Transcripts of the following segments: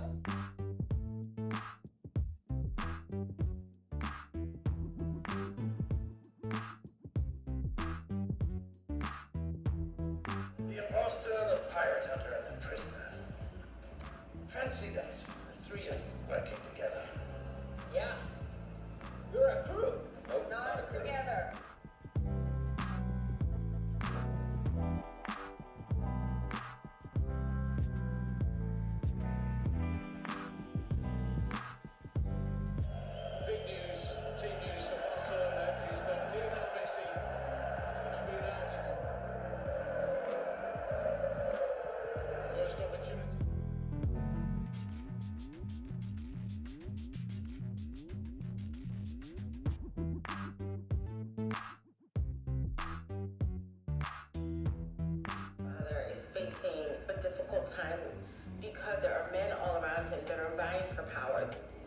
Fancy that, the three of you working together. Yeah. You're a crew. Nope, not a crew. Together. Big news, team news for Barcelona is that Lionel Messi has been out. First opportunity. Facing a difficult time because there are men all around him that are vying for power.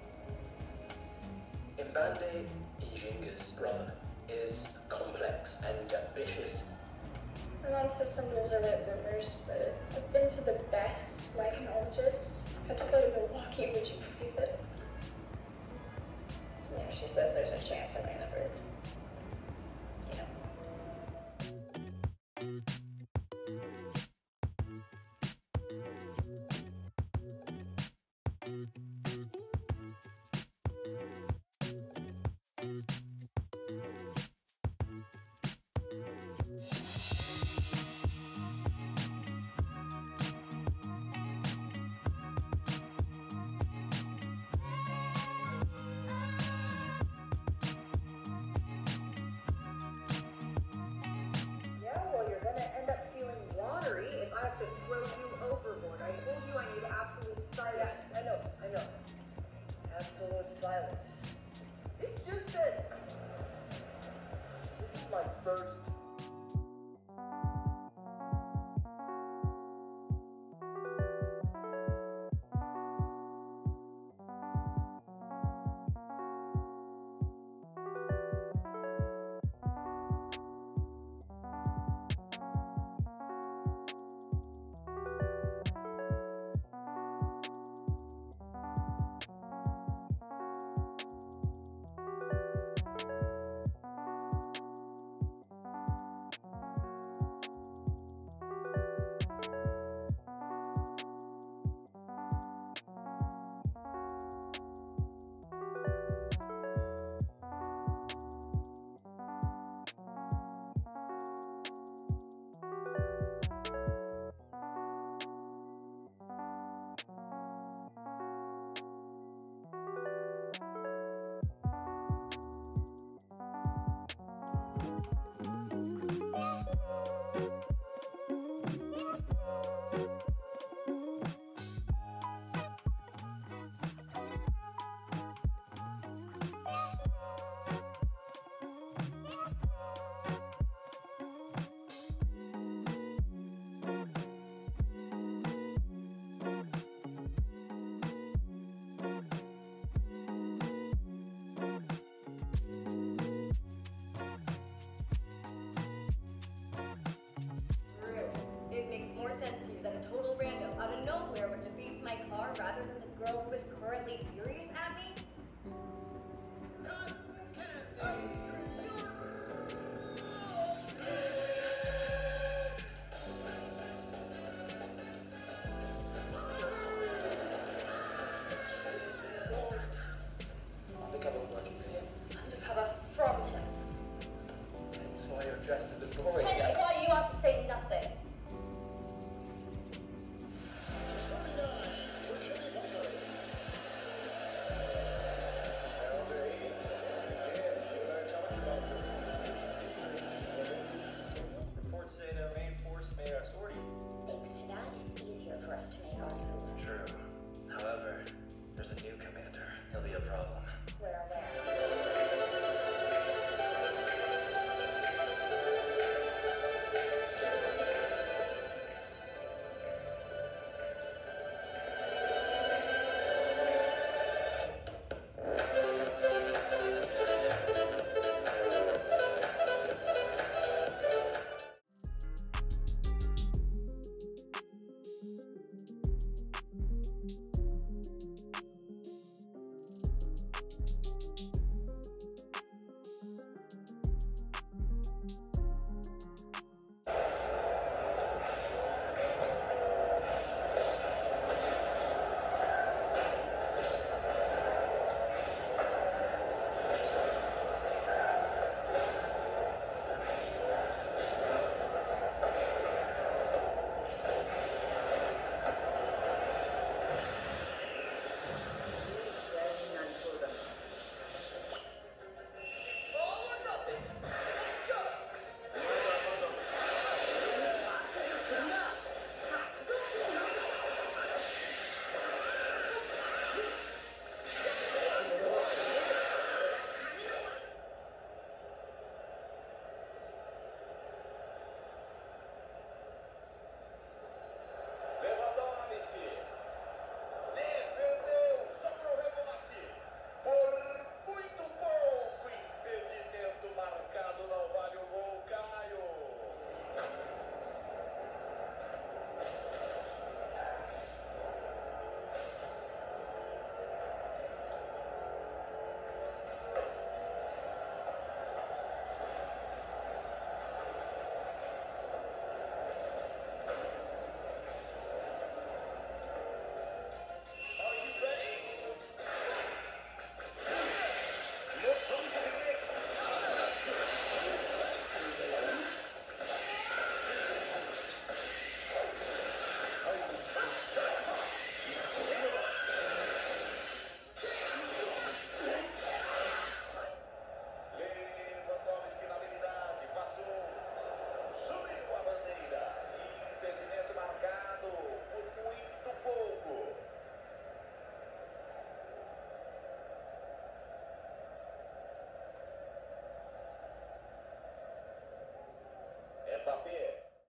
Mbande Njinga's run is complex and ambitious. My mom says some rules are like rumors, but I've been to the best lichenologist. I had to go to Milwaukee, would you believe it? Yeah, she says there's a chance I might never, you know. Throw you overboard. I told you I need absolute silence. Yeah, I know. Absolute silence. It's just that this is my first. Rather than the girl who is currently furious at me? Undercover working for him. Undercover from him. That's why you're dressed as a boy.